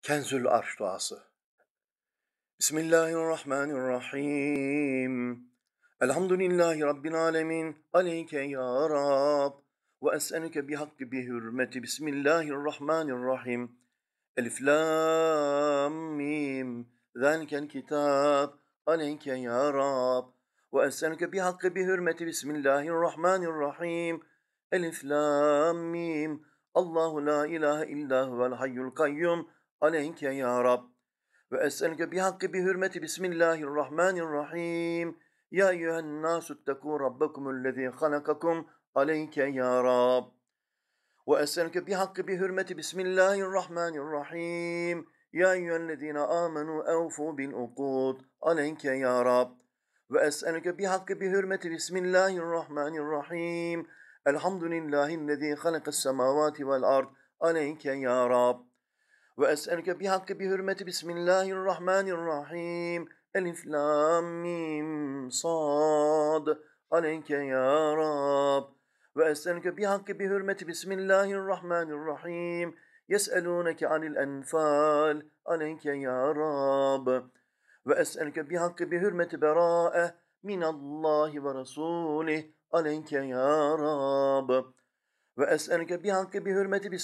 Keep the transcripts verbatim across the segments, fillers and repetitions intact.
Kenzül Arş duası. Bismillahirrahmanirrahim. Elhamdülillahi Rabbil alemin. Aleyke ya Rab. Ve es'eluke bihakkı bi hürmeti. Bismillahirrahmanirrahim. Elif lam mim. Zalikel kitab. Aleyke ya Rab. Ve es'eluke bihakkı bi hürmeti. Bismillahirrahmanirrahim. Elif lam mim. Allahu la ilahe illa huvel hayyul kayyum. Aleyke ya Rab. Ve es'eluke bihakkı bi hürmeti bismillahirrahmanirrahim. Ya eyyühen nasu ittekû rabbekumullezî halakakum aleyke ya Rab. Ve es'eluke bihakkı bi hürmeti bismillahirrahmanirrahim. Ya eyyühellezîne âmenû evfû bil ukûd aleyke ya Rab. Ve es'eluke bihakkı bi hürmeti bismillahirrahmanirrahim. Elhamdülillahillezî halakas semâvâti vel ard aleyke ya Rab. Ve es'eluke bihakkı bi hürmeti bismillahirrahmanirrahim. Elif lam mim sad aleyke ya Rab. Ve es'eluke bihakkı bi hürmeti bismillahirrahmanirrahim. Yes'elûneke anil enfal aleyke ya Rab. Ve es'eluke bihakkı bi hürmeti berâe minallahi ve rasûlih aleyke ya Rab. Ve es'eluke bihakkı bi hürmeti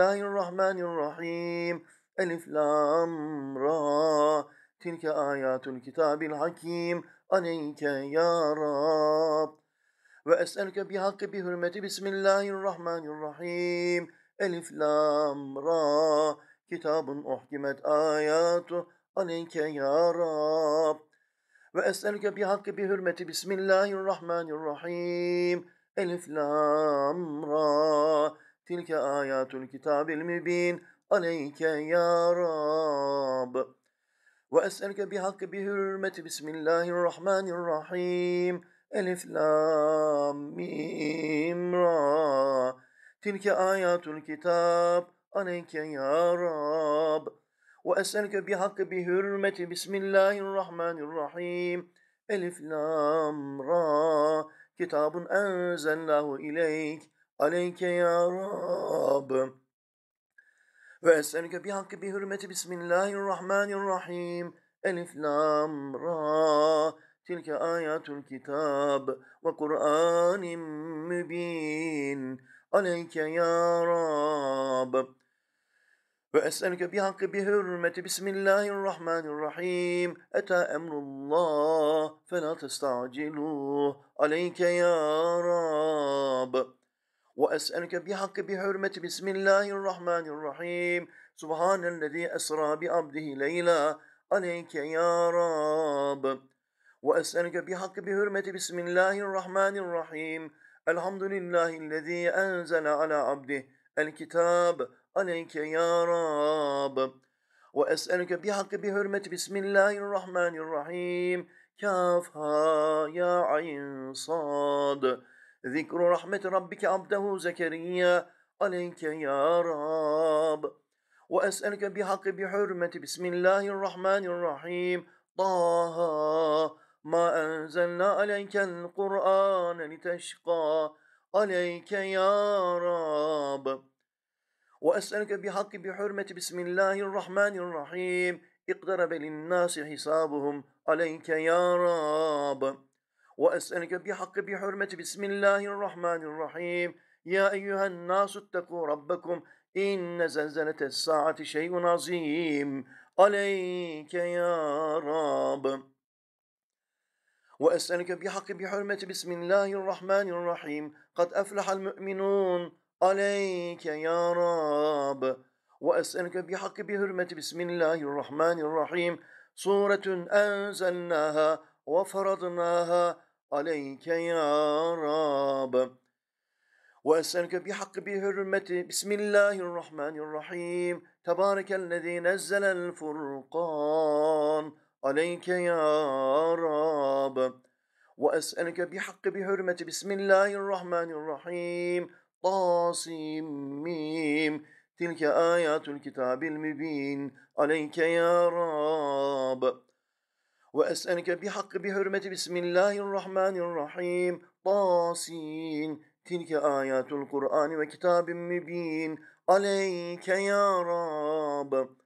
bismillahirrahmanirrahim. Elif lam ra. Tilke ayatul kitabil hakim. Aleyke ya Rab. Ve es'eluke bihakkı bi hürmeti bismillahirrahmanirrahim. Elif lam ra. Kitabun uhkimet ayatu. Aleyke ya Rab. Ve es'eluke bihakkı bi hürmeti bismillahirrahmanirrahim. Elif lam ra. Tilke ayatul kitabil mübin. Aleyke ya Rab. Ve es'eluke bihakkı bi hürmeti bismillahirrahmanirrahim. Elif lam mim ra. Tilke ayatul kitab. Aleyke ya Rab. Ve es'eluke bihakkı bi hürmeti bismillahirrahmanirrahim. Elif lam ra. Kitabun enzellahu ileyk. Aleyke ya Rab. Ve es'eluke bihakkı bi hürmeti bismillahirrahmanirrahim. Elif lam ra. Tilke ayatul kitab ve Kur'anim mübin. Aleyke ya Rab. Ve es'eluke bihakkı bi hürmeti bismillahirrahmanirrahim. Eta emrullah fela testa'ciluh. Aleyke ya Rab. Ve es'eluke bihakkı bi hürmeti bismillahirrahmanirrahim. Subhanellezî esra bi abdihi leyla. Aleyke ya Rab. Ve es'eluke bihakkı bi hürmeti bismillahirrahmanirrahim. Elhamdülillahillezî enzele ala abdihi el kitab. Aleyke ya Rab. Ve es'eluke bihakkı bi hürmeti bismillahirrahmanirrahim. Kaf ha ya ayn sad. Zikru rahmeti rabbike abdehu Zekeriya. Aleyke ya Rab. Ve es'eluke bihakkı bi hürmeti bismillahirrahmanirrahim. Taha ma enzelna aleykel Kur'an liteşqa. Aleyke ya Rab. Ve es'eluke bihakkı bi hürmeti bismillahirrahmanirrahim. İqtarabe linnâsi hisabuhum. Aleyke ya Rab. Ve es'eluke bihakkı bi hürmeti bismillahirrahmanirrahim. Ya eyyühen nasu ittekû rabbekum. İnne zelzeletes saati şey'un azim. Aleyke ya Rab. Ve es'eluke bihakkı bi hürmeti bismillahirrahmanirrahim. Kad eflehal mü'minun. Aleyke ya Rab. Ve es'eluke bihakkı bi hürmeti bismillahirrahmanirrahim. Suretun enzelnâha ve faradnâha. Aleyke ya Rab. Ve es'eluke bihakkı bi hürmeti bismillahirrahmanirrahim. Tebârekellezî nezzelel furqan. Aleyke ya Rab. Ve es'eluke bihakkı bi hürmeti bismillahirrahmanirrahim. Tasim mim. Tilke ayatul kitabil mübin. Aleyke ya Rab. Ve es'eluke bihakkı bi hürmeti bismillahirrahmanirrahim. Tasin. Tilke ayatul Kur'an ve kitabim mübin. Aleyke ya Rab.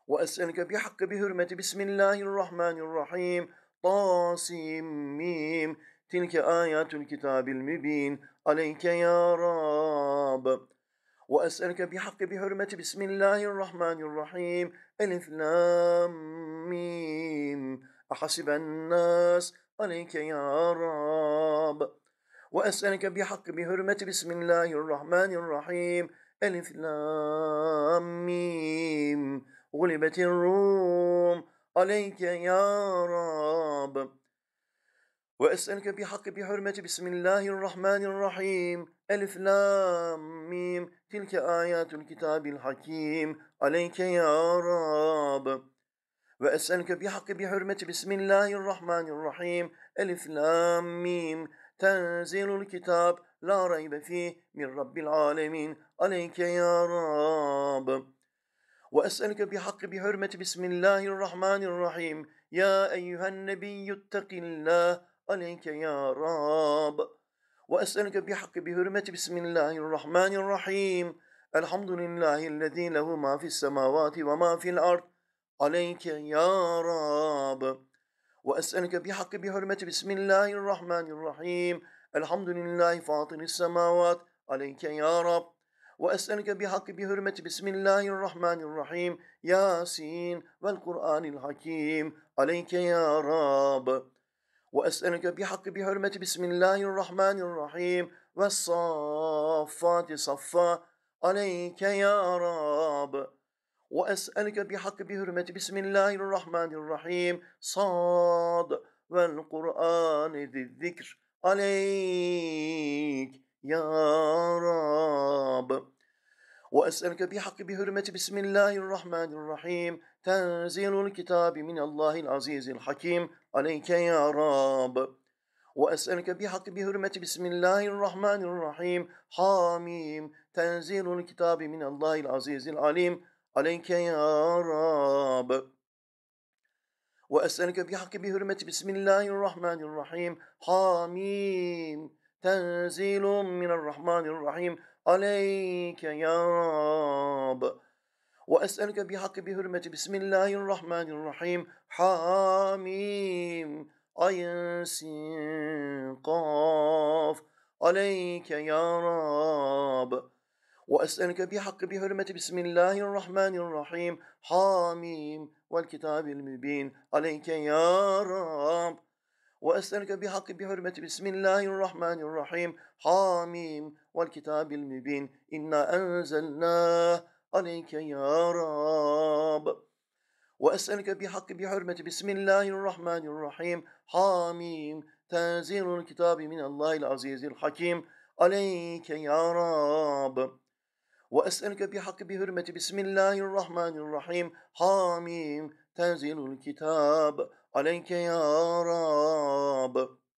وأسألك بحق بحرمة بسم الله الرحمن الرحيم طاسم ميم تلك آيات الكتاب المبين عليك يا رب. وأسألك بحق بحرمة بسم الله الرحمن الرحيم ألف لام ميم أحسب الناس عليك يا رب. وأسألك بحق بحرمة بسم الله الرحمن الرحيم ألف لام ميم غلبت الروم عليك يا رب. وأسألك بحق بحرمة بسم الله الرحمن الرحيم ألف لام ميم تلك آيات الكتاب الحكيم عليك يا رب. وأسألك بحق بحرمة بسم الله الرحمن الرحيم ألف لام ميم تنزيل الكتاب لا ريب فيه من رب العالمين عليك يا رب. وأسألك بحق بحرمة بسم الله الرحمن الرحيم يا أيها النبي اتق الله عليك يا رب. وأسألك بحق بحرمة بسم الله الرحمن الرحيم الحمد لله الذي له ما في السماوات وما في الأرض عليك يا رب. وأسألك بحق بحرمة بسم الله الرحمن الرحيم الحمد لله فاطر السماوات عليك يا رب. وأسألك بحق بحرمة بسم الله الرحمن الرحيم ياسين والقرآن الحكيم عليك يا رب. وأسألك بحق بحرمة بسم الله الرحمن الرحيم والصافات صفا عليك يا رب. وأسألك بحق بحرمة بسم الله الرحمن الرحيم صاد والقرآن ذي الذكر عليك يا رب. وأسألك بحق بحرمة بسم الله الرحمن الرحيم تنزيل الكتاب من الله العزيز الحكيم عليك يا رب. وأسألك بحق بحرمة بسم الله الرحمن الرحيم حاميم تنزيل الكتاب من الله العزيز العليم عليك يا رب. وأسألك بحق بحرمة بسم الله الرحمن الرحيم حاميم تنزيل من الرحمن الرحيم عليك يا رب. وأسألك بحق بحرمة بسم الله الرحمن الرحيم حاميم عين سين قاف عليك يا رب. وأسألك بحق بحرمة بسم الله الرحمن الرحيم حاميم والكتاب المبين عليك يا رب. وأسألك بحق بحرمة بسم الله الرحمن الرحيم حاميم والكتاب المبين إنا أنزلناه عليك يا رب. وأسألك بحق بحرمة بسم الله الرحمن الرحيم حاميم تنزيل الكتاب من الله العزيز الحكيم عليك يا رب. وأسألك بحق بحرمة بسم الله الرحمن الرحيم حاميم تنزيل الكتاب عليك يا رب.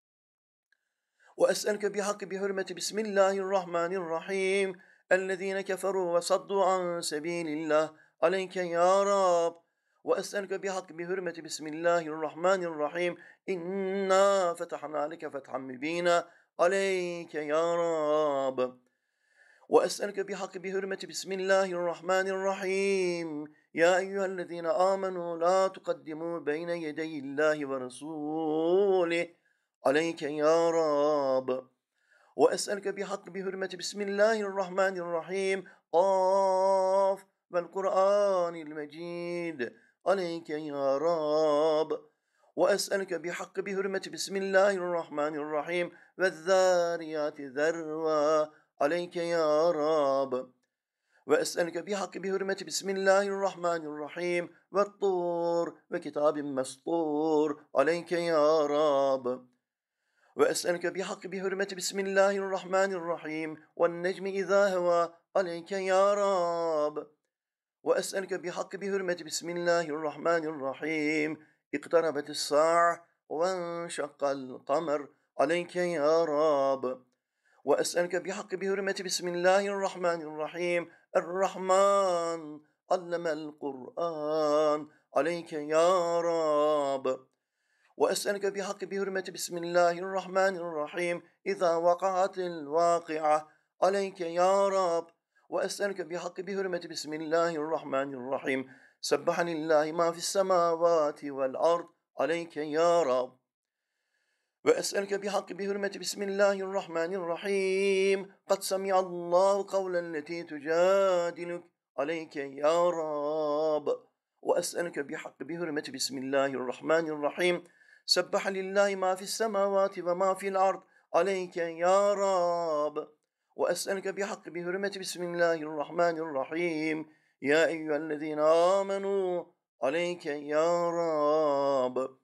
وأسألك بحق بحرمة بسم الله الرحمن الرحيم الذين كفروا وصدوا عن سبيل الله عليك يا رب. وأسألك بحق بحرمة بسم الله الرحمن الرحيم إنا فتحنا لك فتحا مبينا عليك يا رب. وأسألك بحق بحرمة بسم الله الرحمن الرحيم يا أيها الذين آمنوا لا تقدموا بين يدي الله ورسوله عليك يا رب. وأسألك بحق بحرمة بسم الله الرحمن الرحيم قاف والقرآن المجيد عليك يا رب. وأسألك بحق بحرمة بسم الله الرحمن الرحيم والذاريات ذروا عليك يا رب. وأسألك بحق بحرمة بسم الله الرحمن الرحيم والطور وكتاب مسطور عليك يا رب. وأسألك بحق بحرمة بسم الله الرحمن الرحيم والنجم إذا هوى عليك يا رب. وأسألك بحق بحرمة بسم الله الرحمن الرحيم اقتربت الساعة وانشق القمر عليك يا رب. وأسألك بحق بحرمة بسم الله الرحمن الرحيم الرحمن علم القرآن عليك يا رب. وأسألك بحق بحرمة بسم الله الرحمن الرحيم إذا وقعت الواقعة عليك يا رب. وأسألك بحق بحرمة بسم الله الرحمن الرحيم سبح لله ما في السماوات والأرض عليك يا رب. وأسألك بحق بحرمة بسم الله الرحمن الرحيم قد سمع الله قولا التي تجادلك عليك يا رب. وأسألك بحق بحرمة بسم الله الرحمن الرحيم سبح لله ما في السماوات وما في الأرض عليك يا رب. وأسألك بحق بحرمة بسم الله الرحمن الرحيم يا أيها الذين آمنوا عليك يا رب.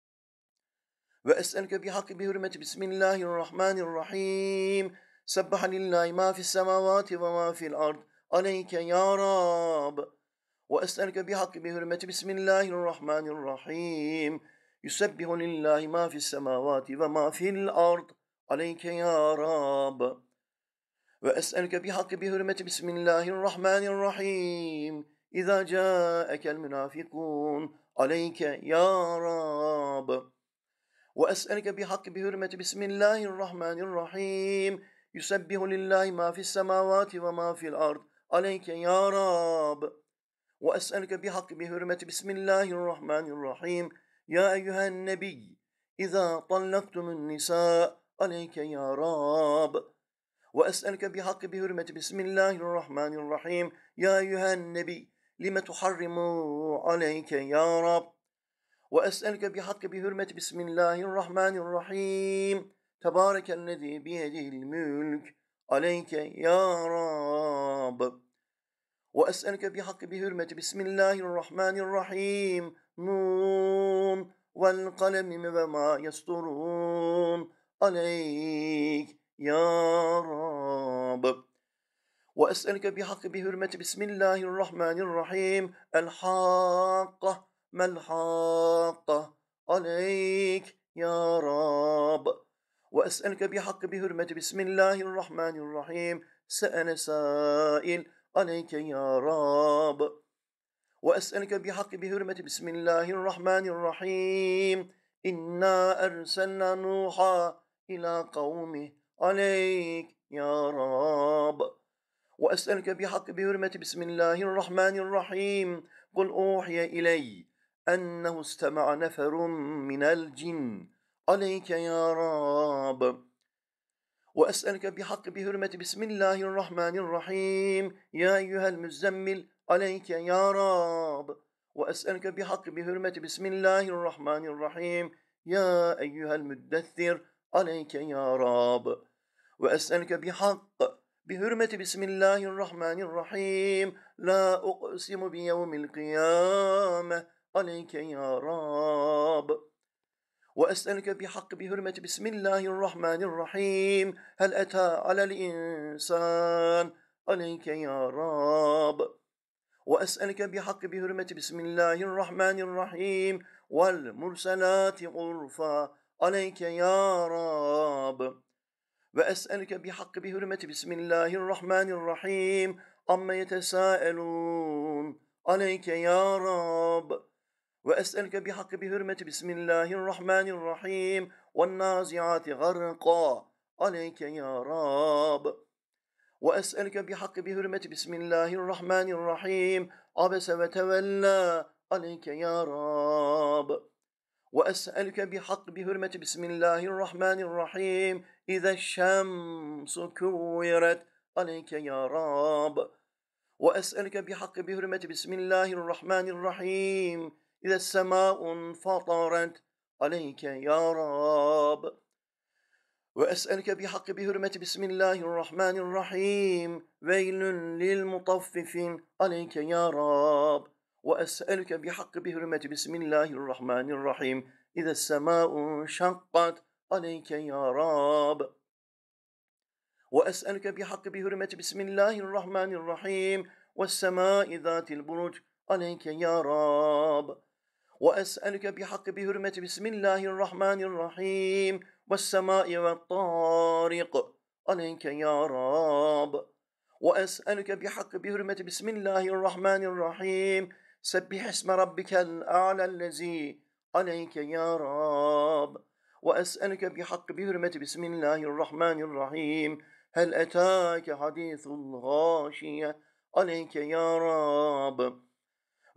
وأسألك بحق بحرمة بسم الله الرحمن الرحيم سبح لله ما في السماوات وما في الأرض عليك يا رب. وأسألك بحق بحرمة بسم الله الرحمن الرحيم يسبح لله ما في السماوات وما في الأرض عليك يا رب. وأسألك بحق بحرمة بسم الله الرحمن الرحيم إذا جاءك المنافقون عليك يا رب. وأسألك بحق بحرمة بسم الله الرحمن الرحيم يسبح لله ما في السماوات وما في الأرض عليك يا رب. وأسألك بحق بحرمة بسم الله الرحمن الرحيم يا أيها النبي إذا طلقتم النساء عليك يا رب. وأسألك بحق بحرمة بسم الله الرحمن الرحيم يا أيها النبي لم تحرم عليك يا رب. وأسألك بحق بحرمة بسم الله الرحمن الرحيم تبارك الذي بيده الملك عليك يا رب. وأسألك بحق بحرمة بسم الله الرحمن الرحيم نون والقلم وما يسطرون عليك يا رب. وأسألك بحق بحرمة بسم الله الرحمن الرحيم الحاقة ما الحاقة عليك يا رب. وأسألك بحق بحرمة بسم الله الرحمن الرحيم سأل سائل عليك يا رب. وأسألك بحق بحرمة بسم الله الرحمن الرحيم إنا أرسلنا نوحا إلى قومه عليك يا رب. وأسألك بحق بحرمة بسم الله الرحمن الرحيم قل أوحي إلي أنه استمع نفر من الجن عليك يا رب. وأسألك بحق بحرمة بسم الله الرحمن الرحيم يا أيها المزمل عليك يا رب. وأسألك بحق بحرمة بسم الله الرحمن الرحيم يا أيها المدثر عليك يا رب. وأسألك بحق بحرمة بسم الله الرحمن الرحيم لا أقسم بيوم القيامة عليك يا رب. وأسألك بحق بحرمة بسم الله الرحمن الرحيم هل أتى على الإنسان عليك يا رب. وأسألك بحق بحرمة بسم الله الرحمن الرحيم والمرسلات عرفا عليك يا رب. وأسألك بحق بحرمة بسم الله الرحمن الرحيم عما يتساءلون عليك يا رب. وأسألك بحق بحرمة بسم الله الرحمن الرحيم والنازعات غرقا عليك يا رب. وأسألك بحق بحرمة بسم الله الرحمن الرحيم عبس وتولى عليك يا رب. وأسألك بحق بحرمة بسم الله الرحمن الرحيم إذا الشمس كورت عليك يا رب. وأسألك بحق بحرمة بسم الله الرحمن الرحيم إذا السماء انفطرت عليك يا رب. وأسألك بحق بحرمة بسم الله الرحمن الرحيم ويل للمطففين عليك يا رب. وأسألك بحق بحرمة بسم الله الرحمن الرحيم إذا السماء انشقت عليك يا رب. وأسألك بحق بحرمة بسم الله الرحمن الرحيم والسماء ذات البروج عليك يا رب. وأسألك بحق بحرمة بسم الله الرحمن الرحيم والسماء والطارق عليك يا رب. وأسألك بحق بحرمة بسم الله الرحمن الرحيم سبح اسم ربك الأعلى الذي عليك يا رب. وأسألك بحق بحرمة بسم الله الرحمن الرحيم هل أتاك حديث الغاشية عليك يا رب.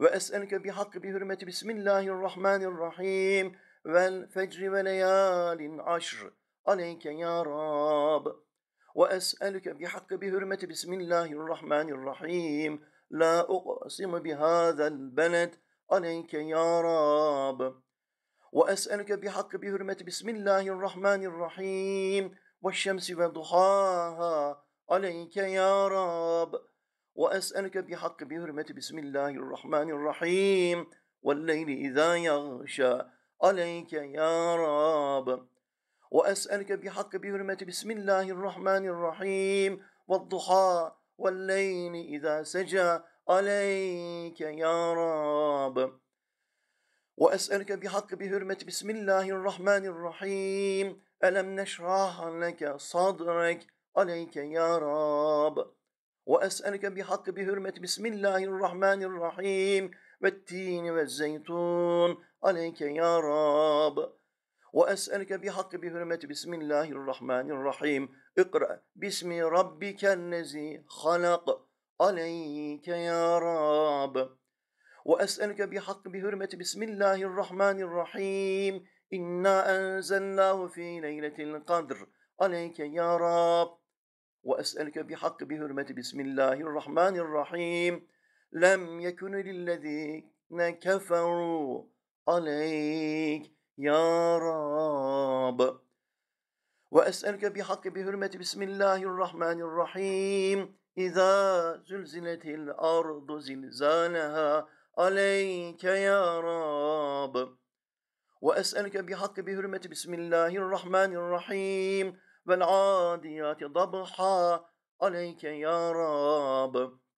وأسألك بحق بحرمة بسم الله الرحمن الرحيم والفجر وليال عشر عليك يا رب. وأسألك بحق بحرمة بسم الله الرحمن الرحيم لا أقسم بهذا البلد عليك يا رب. وأسألك بحق بحرمة بسم الله الرحمن الرحيم والشمس وضحاها عليك يا رب. وأسألك بحق بحرمة بسم الله الرحمن الرحيم والليل إذا يغشى عليك يا رب. وأسألك بحق بحرمة بسم الله الرحمن الرحيم والضحى والليل إذا سجى عليك يا رب. وأسألك بحق بحرمة بسم الله الرحمن الرحيم ألم نشرح لك صدرك عليك يا رب. وأسألك بحق بحرمة بسم الله الرحمن الرحيم والتين والزيتون عليك يا رب. وأسألك بحق بحرمة بسم الله الرحمن الرحيم اقرأ باسم ربك الذي خلق عليك يا رب. وأسألك بحق بحرمة بسم الله الرحمن الرحيم إنا أنزلناه في ليلة القدر عليك يا رب. وأسألك بحق بحرمة بسم الله الرحمن الرحيم لم يكن للذين كفروا عليك يا رب. وأسألك بحق بحرمة بسم الله الرحمن الرحيم إذا زلزلت الأرض زلزالها عليك يا رب. وأسألك بحق بحرمة بسم الله الرحمن الرحيم والعاديات ضبحا عليك يا رب.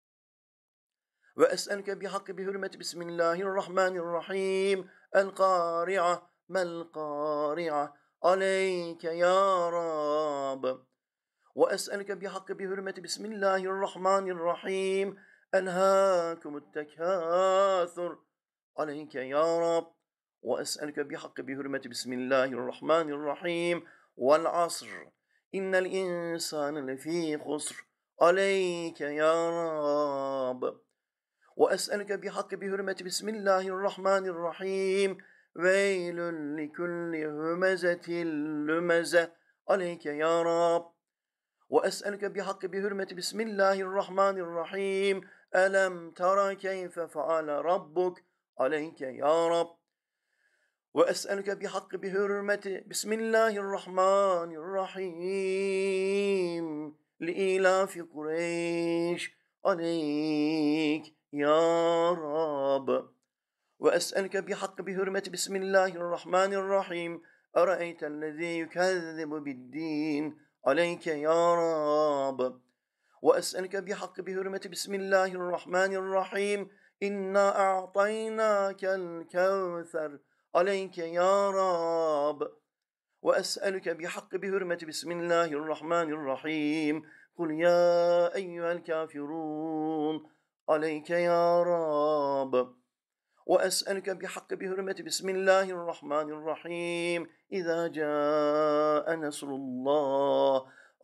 وأسألك بحق بحرمة بسم الله الرحمن الرحيم القارعة ما القارعة عليك يا رب. وأسألك بحق بحرمة بسم الله الرحمن الرحيم ألهاكم التكاثر عليك يا رب. وأسألك بحق بحرمة بسم الله الرحمن الرحيم والعصر إن الإنسان لفي خسر عليك يا رب. وأسألك بحق بحرمة بسم الله الرحمن الرحيم ويل لكل همزة لمزة عليك يا رب. وأسألك بحق بحرمة بسم الله الرحمن الرحيم ألم تر كيف فعل ربك عليك يا رب. وأسألك بحق بحرمة بسم الله الرحمن الرحيم لإيلاف قريش عليك يا رب. وأسألك بحق بحرمة بسم الله الرحمن الرحيم أرأيت الذي يكذب بالدين عليك يا رب. وأسألك بحق بحرمة بسم الله الرحمن الرحيم إنا أعطيناك الكوثر عليك يا رب. وأسألك بحق بحرمة بسم الله الرحمن الرحيم قل يا أيها الكافرون عليك يا رب. وأسألك بحق بحرمة بسم الله الرحمن الرحيم إذا جاء نصر الله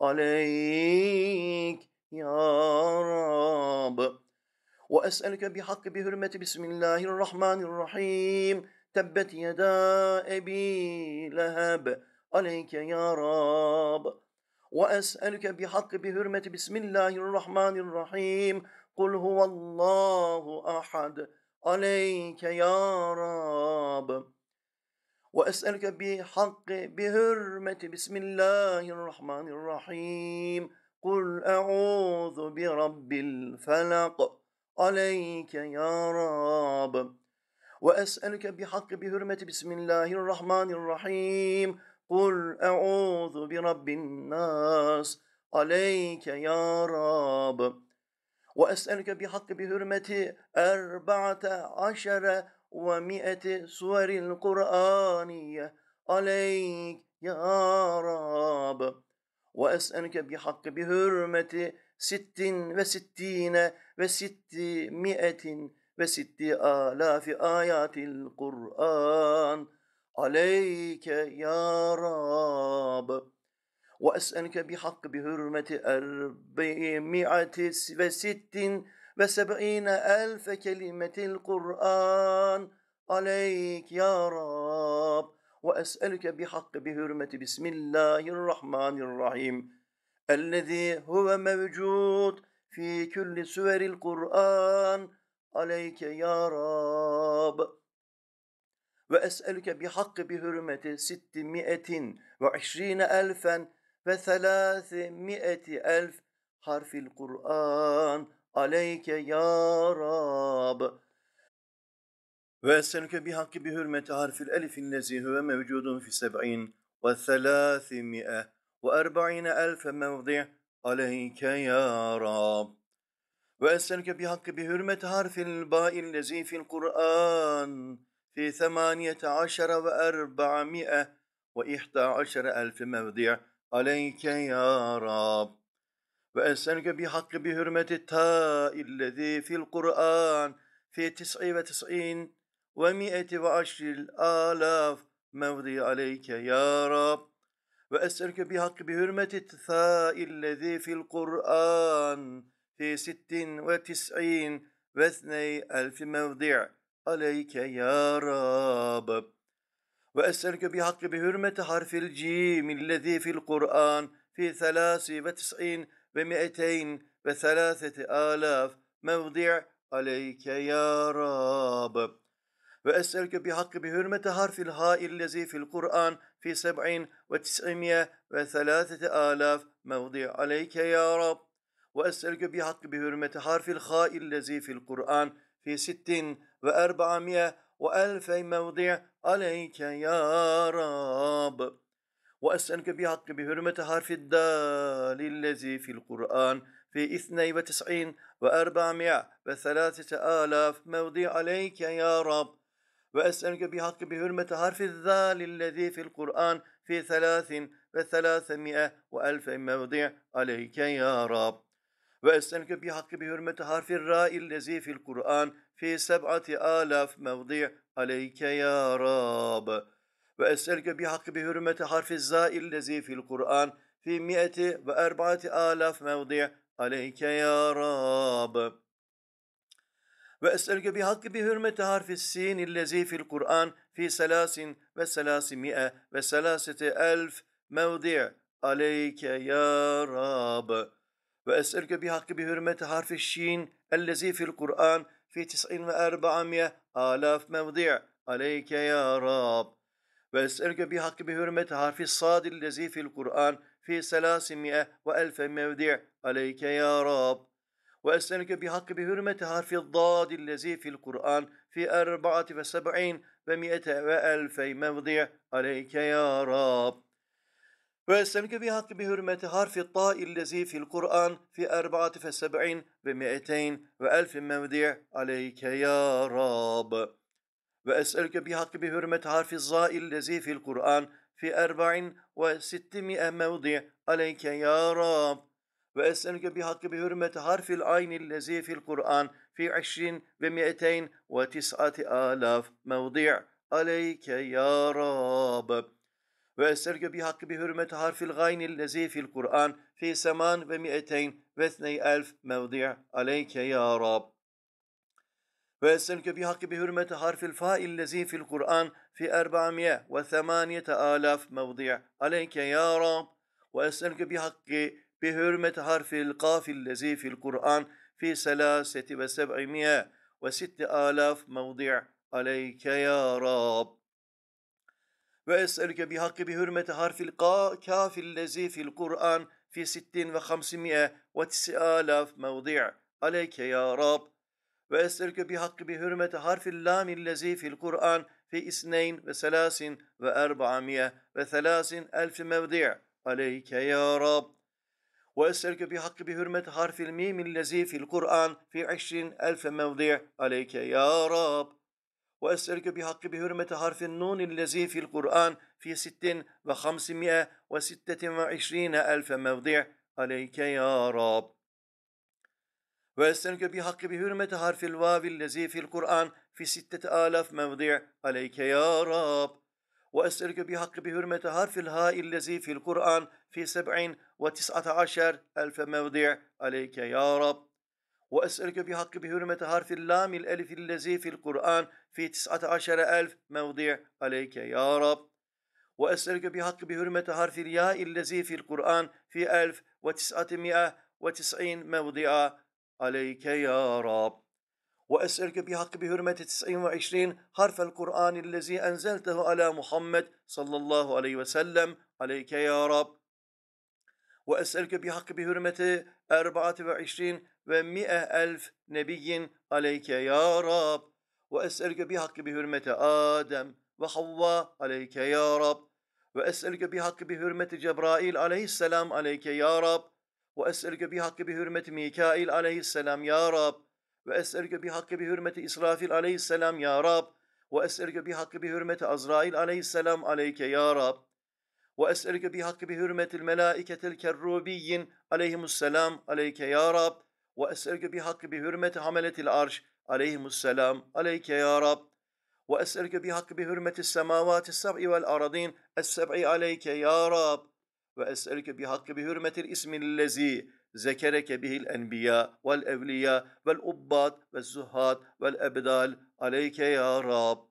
عليك يا رب. وأسألك بحق بحرمة بسم الله الرحمن الرحيم تبت يدا أبي لهب عليك يا رب. وأسألك بحق بحرمة بسم الله الرحمن الرحيم قل هو الله أحد عليك يا رب. وأسألك بحق بحرمة بسم الله الرحمن الرحيم قل أعوذ برب الفلق عليك يا رب. وأسألك بحق بحرمة بسم الله الرحمن الرحيم قل أعوذ برب الناس عليك يا رب. وأسألك بحق بحرمة أربعة عشر ومئة سور القرآنية عليك يا رب. وأسألك بحق بحرمة ست وستين وستمائة وست آلاف آيات القرآن عليك يا رب. وأسألك بحق بحرمة أربعمائة وست وسبعين ألف كلمة القرآن عليك يا رب. وأسألك بحق بحرمة بسم الله الرحمن الرحيم الذي هو موجود في كل سور القرآن عليك يا رب. وأسألك بحق بحرمة ستمائة وعشرين ألفا وثلاثمائة ألف حرف القرآن عليك يا رب. وأسألك بحق بحرمة حرف الألف الذي هو موجود في سبعين وثلاثمائة وأربعين ألف موضع عليك يا رب. وأسألك بحق بحرمة حرف الباء الذي في القرآن في ثمانية عشر وأربعمائة وإحدى عشر ألف موضع عليك يا رب. وأسألك بحق بحرمة التاء الذي في القرآن في تسع وتسعين ومائة وعشر آلاف موضع عليك يا رب. وأسألك بحق بحرمة الثاء الذي في القرآن في ست وتسعين واثني ألف موضع عليك يا رب. وأسألك بحق بحرمة حرف الجيم الذي في القرآن في ثلاث وتسعين ومائتين وثلاثة آلاف موضع عليك يا رب. وأسألك بحق بحرمة حرف الهاء الذي في القرآن في سبعين وتسعمائة وثلاثة آلاف موضع عليك يا رب. وأسألك بحق بحرمة حرف الخاء الذي في القرآن في ست وأربعمائة وألف موضع عليك يا رب. وأسألك بحق بحرمة حرف الدال الذي في القرآن في اثنين وتسعين وأربعمائة وثلاثة آلاف موضع عليك يا رب. وأسألك بحق بحرمة حرف الذال الذي في القرآن في ثلاث وثلاثمائة وألف موضع عليك يا رب. وأسألك بحق بحرمة حرف الراء الذي في القرآن في سبعة آلاف موضع عليك يا رب. وأسألك بحق بحرمة حرف الزاء الذي في القرآن في مئة وأربعة آلاف موضع عليك يا رب. وأسألك بحق بحرمة حرف السين الذي في القرآن في ثلاث وثلاثمائة وثلاثة ألف موضع عليك يا رب. وأسألك بحق بحرمة حرف الشين الذي في القرآن في تسع وأربعمائة آلاف موضع عليك يا رب. وأسألك بحق بحرمة حرف الصاد الذي في القرآن في ثلاثمائة وألف موضع عليك يا رب. وأسألك بحق بحرمة حرف الضاد الذي في القرآن في أربعة وسبعين ومائة وألف موضع عليك يا رب. وأسألك بحق بحرمة حرف الطاء الذي في القرآن في أربعة وسبعين ومائتين وألف موضع عليك يا رب. وأسألك بحق بحرمة حرف الظاء الذي في القرآن في أربع وستمائة موضع عليك يا رب. وأسألك بحق بحرمة حرف العين الذي في القرآن في عشر ومائتين وتسعة آلاف موضع عليك يا رب. وأسألك بحق بحرمة حرف الغين الذي في القرآن في ثمان ومائتين واثني ألف موضع عليك يا رب. وأسألك بحق بحرمة حرف الفاء الذي في القرآن في أربعمائة وثمانية آلاف موضع عليك يا رب. وأسألك بحق بحرمة حرف القاف الذي في القرآن في ثلاثة وسبعمائة وستة آلاف موضع عليك يا رب. وأسألك بحق بحرمة حرف الكاف الذي في القرآن في ست وخمسمائة وتسعة آلاف موضع عليك يا رب. وأسألك بحق بحرمة حرف اللام الذي في القرآن في اثنين وثلاثين وأربعمائة وثلاثين ألف موضع عليك يا رب. وأسألك بحق بحرمة حرف الميم الذي في القرآن في عشرين ألف موضع عليك يا رب. وأسألك بحق بحرمة حرف النون الذي في القرآن في ست وخمسمائة وستة وعشرين ألف موضع عليك يا رب. وأسألك بحق بحرمة حرف الواو الذي في القرآن في ستة آلاف موضع عليك يا رب. وأسألك بحق بحرمة حرف الهاء الذي في القرآن في سبع وتسعة عشر ألف موضع عليك يا رب. وأسألك بحق بحرمة حرف اللام الألف الذي في القرآن في تسعة عشر ألف موضع عليك يا رب. وأسألك بحق بحرمة حرف الياء الذي في القرآن في ألف وتسعمائة وتسعين موضع عليك يا رب. وأسألك بحق بحرمة تسعين وعشرين حرف القرآن الذي أنزلته على محمد صلى الله عليه وسلم عليك يا رب. وأسألك بحق بحرمة أربعة وعشرين ومئة ألف نبي عليك يا رب. وأسألك بحق بحرمة آدم وحواء عليك يا رب. وأسألك بحق بحرمة جبرائيل عليه السلام عليك يا رب. وأسألك بحق بحرمة ميكائيل عليه السلام يا رب. وأسألك بحق بحرمة إسرافيل عليه السلام يا رب. وأسألك بحق بحرمة عزرائيل عليه السلام عليك يا رب. وأسألك بحق بحرمة الملائكة الكروبيين عليهم السلام عليك يا رب. وأسألك بحق بحرمة حملة العرش عليهم السلام عليك يا رب. وأسألك بحق بحرمة السماوات السبع والأراضين السبع عليك يا رب. وأسألك بحق بحرمة الاسم الذي ذكرك به الأنبياء والأولياء والأباد والزهاد والأبدال عليك يا رب.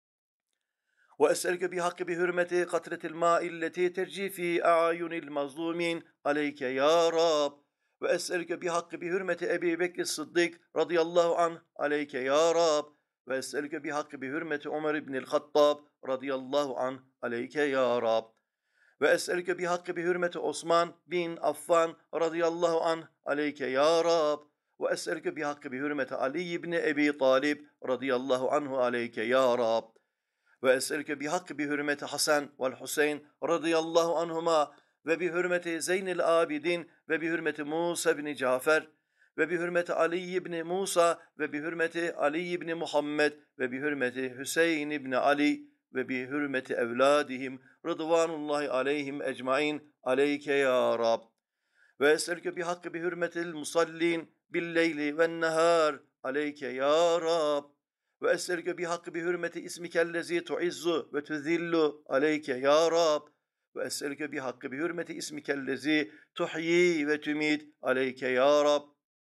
وأسألك بحق بحرمة قطرة الماء التي تجري في أعين المظلومين عليك يا رب. وأسألك بحق بحرمة أبي بكر الصديق رضي الله عنه عليك يا رب. وأسألك بحق بحرمة عمر بن الخطاب رضي الله عنه عليك يا رب. وأسألك بحق بحرمة عثمان بن عفان رضي الله عنه عليك يا رب. وأسألك بحق بحرمة علي بن أبي طالب رضي الله عنه عليك يا رب. وأسألك بحق بحرمة حسن والحسين رضي الله عنهما وبحرمة زين العابدين وبحرمة موسى بن جعفر وبحرمة علي بن موسى وبحرمة علي بن محمد وبحرمة حسين بن علي وبحرمة أولادهم رضوان الله عليهم أجمعين عليك يا رب. وأسألك بحق بحرمة المصلين بالليل والنهار عليك يا رب. وأسألك بحق بحرمة اسمك الذي تعز وتذل عليك يا رب. وأسألك بحق بحرمة اسمك الذي تحيي وتميت عليك يا رب.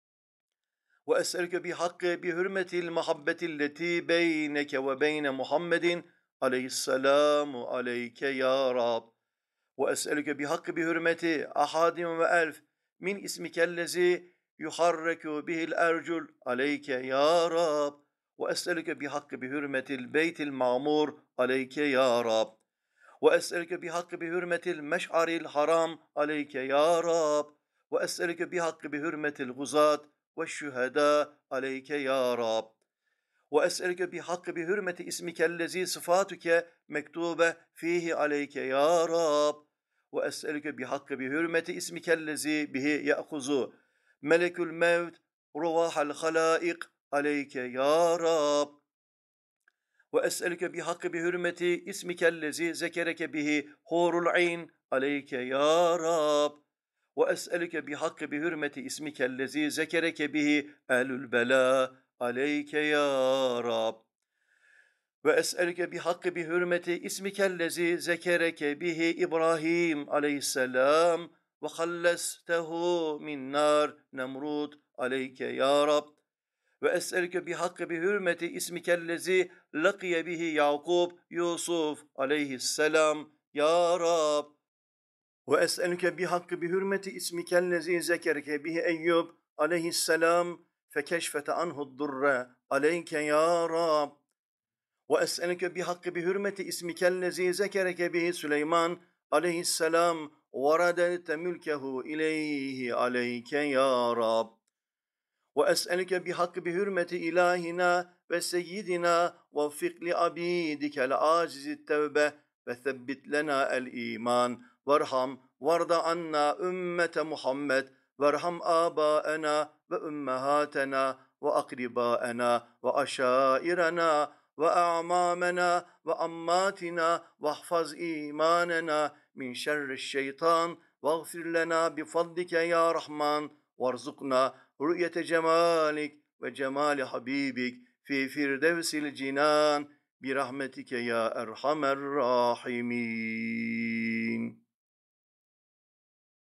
وأسألك بحق بحرمة المحبة التي بينك وبين محمد عليه السلام عليك يا رب. وأسألك بحق بحرمة أحد وألف من اسمك الذي يحرك به الأرجل عليك يا رب. وأسألك بحق بحرمة البيت المعمور عليك يا رب. وأسألك بحق بحرمة المشعر الحرام عليك يا رب. وأسألك بحق بحرمة الغزاة والشهداء عليك يا رب. وأسألك بحق بحرمة اسمك الذي صفاتك مكتوبة فيه عليك يا رب. وأسألك بحق بحرمة اسمك الذي به يأخذ ملك الموت روح الخلائق عليك يا رب. وأسألك بحق بحرمة اسمك الذي ذكرك به حور العين عليك يا رب. وأسألك بحق بحرمة اسمك الذي ذكرك به أهل البلاء عليك يا رب. وأسألك بحق بحرمة اسمك الذي ذكرك به إبراهيم عليه السلام وخلصته من نار نمرود عليك يا رب. وأسألك بحق بحرمة اسمك الذي لقي به يعقوب يوسف عليه السلام يا رب. وأسألك بحق بحرمة اسمك الذي ذكرك به أيوب عليه السلام فكشفت عنه الضر عليك يا رب. وأسألك بحق بحرمة اسمك الذي ذكرك به سليمان عليه السلام ورددت ملكه إليه عليك يا رب. وأسألك بحق بحرمة إلهنا وسيدنا وفق لعبيدك العاجز التوبة وثبت لنا الإيمان وارحم وارض عنا أمة محمد وارحم آباءنا وأمهاتنا وأقرباءنا وأشائرنا وأعمامنا وأماتنا واحفظ إيماننا من شر الشيطان واغفر لنا بفضلك يا رحمن وارزقنا رؤية جمالك وجمال حبيبك في فردوس الجنان برحمتك يا أرحم الراحمين.